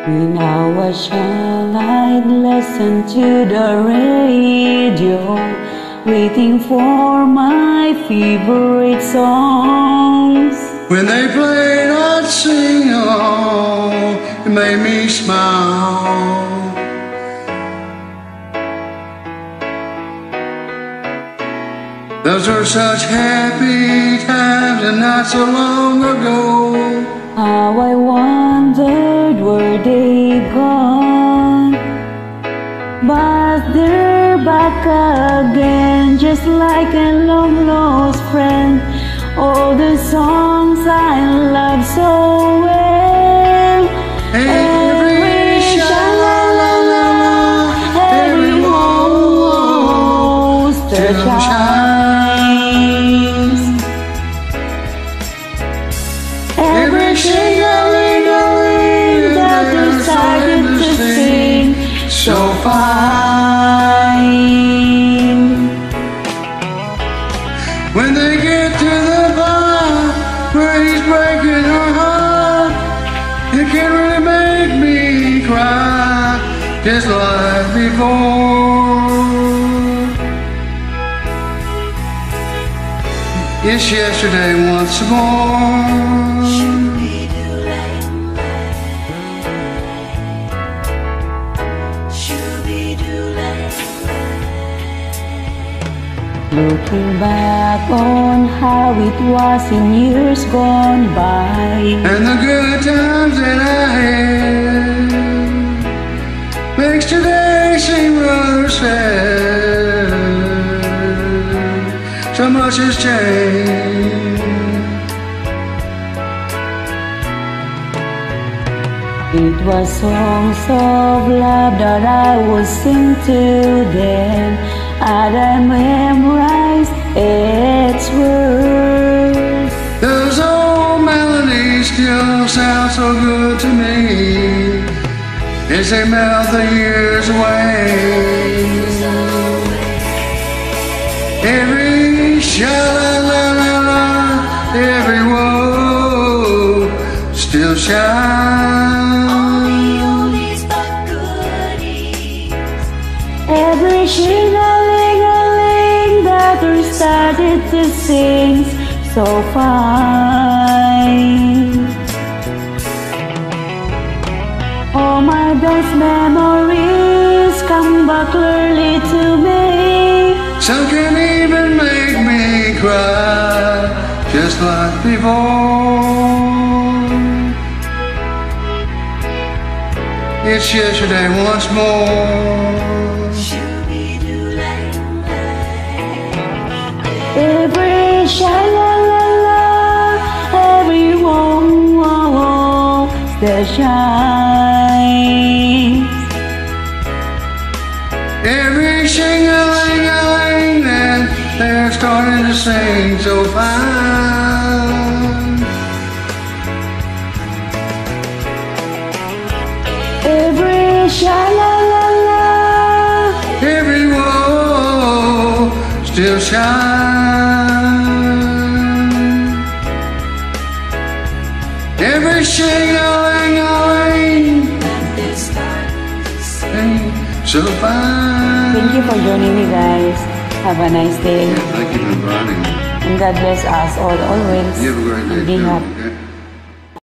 When I was young, I'd listen to the radio, waiting for my favorite songs. When they played, I'd sing along. It made me smile. Those were such happy times and not so long ago. How I wondered were they gone, but they're back again, just like a long lost friend. All the songs I love so well, every sha-la-la-la-la, every rose still shines, every shing-a-ling-a-ling that decided to sing so fine. When they get to the part where he's breaking her heart, it can really make me cry, just like before. It's yesterday once more. Looking back on how it was in years gone by, and the good times that I had makes today seem rather sad. So much has changed. it was songs of love that I would sing to them, and I memorized its words. Those old melodies still sound so good to me as they melt the years away. Every sha-la-la-la-la, every woe still shines. Every shing-a-ling-a-ling that we started to sing so fine. All my best memories come back clearly to me. Some can even make me cry, just like before. It's yesterday once more. Every sha-la-la-la, every wow-wow still shines. Every shing-a-ling-a-ling that they're starting to sing so fine. Every sha-la-la-la, Every woe still shines. Every shing-a-ling-a-ling so fine. thank you for joining me, guys. Have a nice day. Thank you for inviting me. And God bless us all always. You have a great day. Be happy.